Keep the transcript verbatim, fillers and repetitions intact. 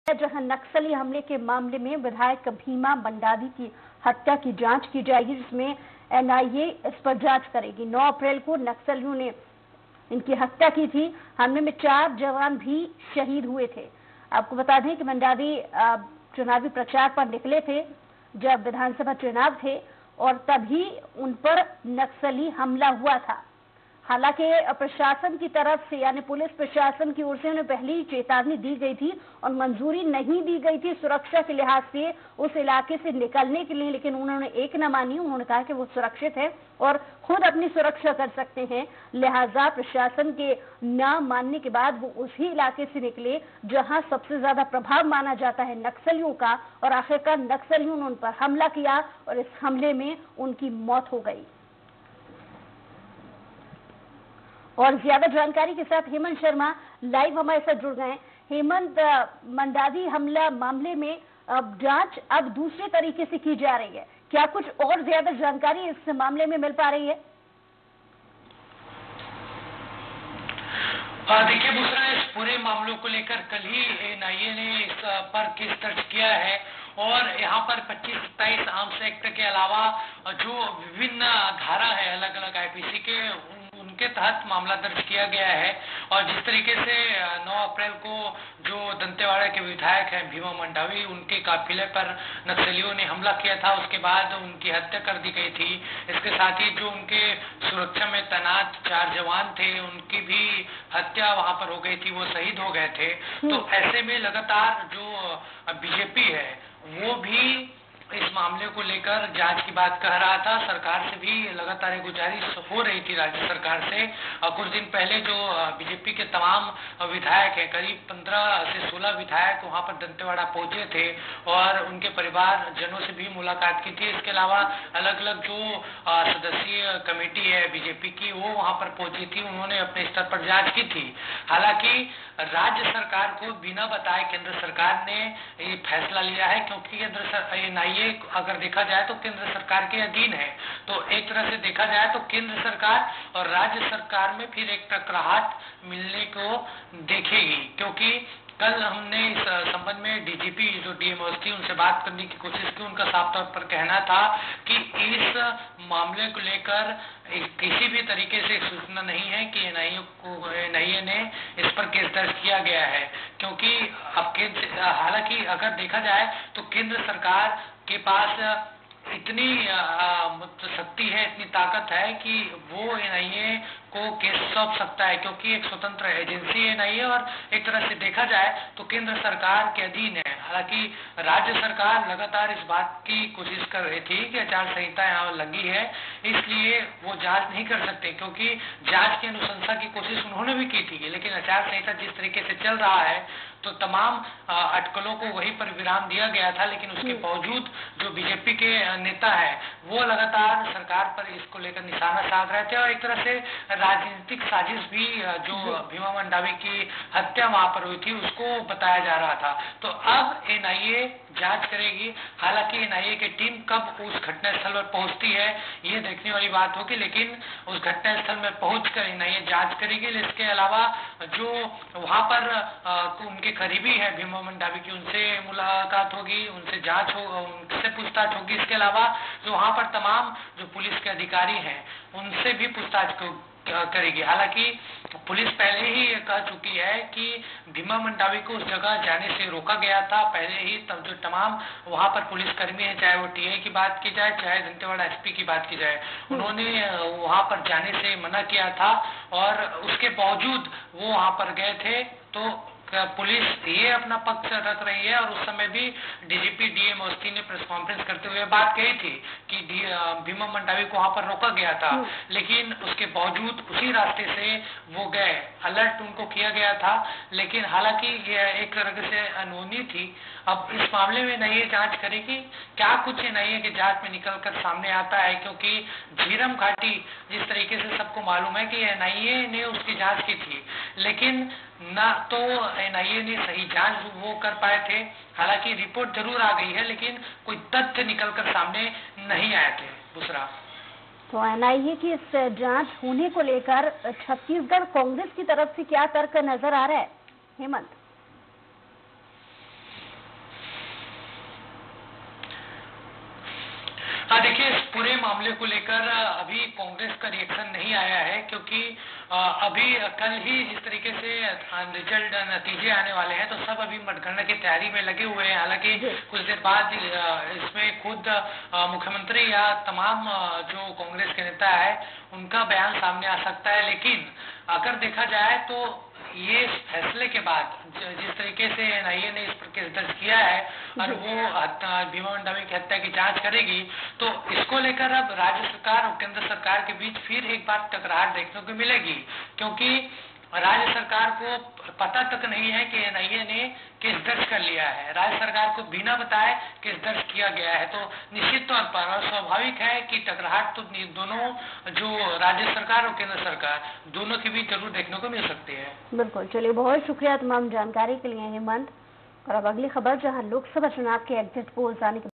जहां नक्सली हमले के मामले में विधायक भीमा मंडावी की हत्या की जांच की जाएगी, जिसमें एनआईए इस पर जांच करेगी। नौ अप्रैल को नक्सलियों ने इनकी हत्या की थी। हमले में चार जवान भी शहीद हुए थे। आपको बता दें कि मंडावी चुनावी प्रचार पर निकले थे जब विधानसभा चुनाव थे और तभी उन पर नक्सली हमला हुआ था। हालांकि प्रशासन की तरफ से यानी पुलिस प्रशासन की ओर से उन्हें पहले ही चेतावनी दी गई थी और मंजूरी नहीं दी गई थी सुरक्षा के लिहाज से उस इलाके से निकलने के लिए, लेकिन उन्होंने एक न मानी। उन्होंने कहा कि वो सुरक्षित है और खुद अपनी सुरक्षा कर सकते हैं। लिहाजा प्रशासन के न मानने के बाद वो उसी इलाके से निकले जहां सबसे ज्यादा प्रभाव माना जाता है नक्सलियों का, और आखिरकार नक्सलियों ने उन पर हमला किया और इस हमले में उनकी मौत हो गई। और ज्यादा जानकारी के साथ हेमंत शर्मा लाइव हमारे साथ जुड़ गए हैं। हेमंत, मंडावी हमला मामले में अब जांच अब दूसरे तरीके से की जा रही है, क्या कुछ और ज्यादा जानकारी इस मामले में मिल पा रही है? देखिए बुसरा, इस पूरे मामलों को लेकर कल ही एनआईए ने इस पर केस दर्ज किया है और यहाँ पर पच्चीस सत्ताईस आर्म्स एक्ट के अलावा जो विभिन्न धारा है अलग अलग आईपीसी के, उनके तहत मामला दर्ज किया गया है। और जिस तरीके से नौ अप्रैल को जो दंतेवाड़ा के विधायक हैं भीमा मंडावी, उनके काफिले पर नक्सलियों ने हमला किया था, उसके बाद उनकी हत्या कर दी गई थी। इसके साथ ही जो उनके सुरक्षा में तैनात चार जवान थे, उनकी भी हत्या वहां पर हो गई थी, वो शहीद हो गए थे। तो ऐसे में लगातार जो बीजेपी है वो भी इस मामले को लेकर जांच की बात कह रहा था। सरकार से भी लगातार गुजारिश हो रही थी राज्य सरकार से। और कुछ दिन पहले जो बीजेपी के तमाम विधायक हैं, करीब पंद्रह से सोलह विधायक वहां पर दंतेवाड़ा पहुंचे थे और उनके परिवार जनों से भी मुलाकात की थी। इसके अलावा अलग अलग जो सदस्यीय कमेटी है बीजेपी की, वो वहां पर पहुंची थी, उन्होंने अपने स्तर पर जाँच की थी। हालांकि राज्य सरकार को बिना बताए केंद्र सरकार ने ये फैसला लिया है, क्योंकि केंद्र एनआईए अगर देखा जाए तो केंद्र सरकार के अधीन है। तो एक तरह से देखा जाए तो केंद्र सरकार और राज्य सरकार में फिर एक टकराहट मिलने को देखेगी, क्योंकि कल हमने इस संबंध में डीजीपी जो डीएम थी उनसे बात करने की कोशिश की। उनका साफ तौर पर कहना था कि इस मामले को लेकर किसी भी तरीके से सूचना नहीं है कि एनआईए को एनआईए ने इस पर केस दर्ज किया गया है, क्योंकि अब केंद्र, हालांकि अगर देखा जाए तो केंद्र सरकार के पास इतनी शक्ति है, इतनी ताकत है कि वो एनआईए को केस सौंप सकता है, क्योंकि एक स्वतंत्र एजेंसी है एनआईए और एक तरह से देखा जाए तो केंद्र सरकार के अधीन है। हालांकि राज्य सरकार लगातार इस बात की कोशिश कर रही थी कि आचार संहिता यहाँ लगी है, इसलिए वो जांच नहीं कर सकते, क्योंकि जांच की अनुशंसा की कोशिश उन्होंने भी की थी। लेकिन आचार संहिता जिस तरीके से चल रहा है तो तमाम अटकलों को वहीं पर विराम दिया गया था। लेकिन उसके बावजूद जो बीजेपी के नेता है वो लगातार सरकार पर इसको लेकर निशाना साध रहे थे और एक तरह से राजनीतिक साजिश भी जो भीमा मंडावी की हत्या वहां पर हुई थी उसको बताया जा रहा था। तो अब एनआईए जांच करेगी। हालांकि एनआईए की टीम कब उस घटनास्थल पर पहुंचती है ये देखने वाली बात होगी, लेकिन उस घटनास्थल में पहुंचकर एनआईए जांच करेगी। इसके अलावा जो वहां पर आ, उनके करीबी है भीमा मंडावी की, उनसे मुलाकात होगी, उनसे जांच हो, उनसे पूछताछ होगी। इसके अलावा जो वहां पर तमाम जो पुलिस के अधिकारी हैं उनसे भी पूछताछ करेगी। हालांकि पुलिस पहले ही कह चुकी है कि भीमा मंडावी को उस जगह जाने से रोका गया था पहले ही। तब जो तमाम वहां पर पुलिसकर्मी है, चाहे वो टीए की बात की जाए चाहे दंतेवाड़ा एसपी की बात की जाए, उन्होंने वहां पर जाने से मना किया था और उसके बावजूद वो वहां पर गए थे। तो पुलिस ये अपना पक्ष रख रही है और उस समय भी डीजीपी डीएम अवस्थी ने प्रेस कॉन्फ्रेंस करते हुए बात कही थी कि भीमा मंडावी को वहां पर रोका गया था, लेकिन उसके बावजूद उसी रास्ते से वो गए, अलर्ट उनको किया गया था। लेकिन हालांकि ये एक तरह से अनहोनी थी। अब इस मामले में एनआईए जांच करेगी, क्या कुछ एनआईए की जांच में निकल कर सामने आता है, क्योंकि झीरम घाटी जिस तरीके से सबको मालूम है कि एनआईए ने उसकी जांच की थी, लेकिन ना तो एनआईए ने सही जांच वो कर पाए थे। हालांकि रिपोर्ट जरूर आ गई है, लेकिन कोई तथ्य निकलकर सामने नहीं आए थे। दूसरा तो एनआईए की इस जांच होने को लेकर छत्तीसगढ़ कांग्रेस की तरफ से क्या तर्क नजर आ रहा है हेमंत? हाँ, देखिए इस पूरे मामले को लेकर अभी कांग्रेस का रिएक्शन नहीं आया है, क्योंकि अभी कल ही जिस तरीके से रिजल्ट नतीजे आने वाले हैं तो सब अभी मतगणना की तैयारी में लगे हुए हैं। हालांकि कुछ देर बाद इसमें खुद मुख्यमंत्री या तमाम जो कांग्रेस के नेता है उनका बयान सामने आ सकता है। लेकिन अगर देखा जाए तो ये फैसले के बाद जिस तरीके से एनआईए ने इस पर केस दर्ज किया है और वो भीमा मंडावी की हत्या की जांच करेगी, तो इसको लेकर अब राज्य सरकार और केंद्र सरकार के बीच फिर एक बार टकरार देखने को मिलेगी, क्योंकि राज्य सरकार को पता तक नहीं है कि एनआईए ने केस दर्ज कर लिया है। राज्य सरकार को बिना बताए केस दर्ज किया गया है, तो निश्चित तौर पर और स्वाभाविक है कि टकराहट तो दोनों जो राज्य सरकार और केंद्र सरकार दोनों के बीच जरूर देखने को मिल सकती है। बिल्कुल, चलिए बहुत शुक्रिया तमाम जानकारी के लिए हेमंत। और अब अगली खबर, जहां लोकसभा चुनाव के एग्जिट पोल्स आने के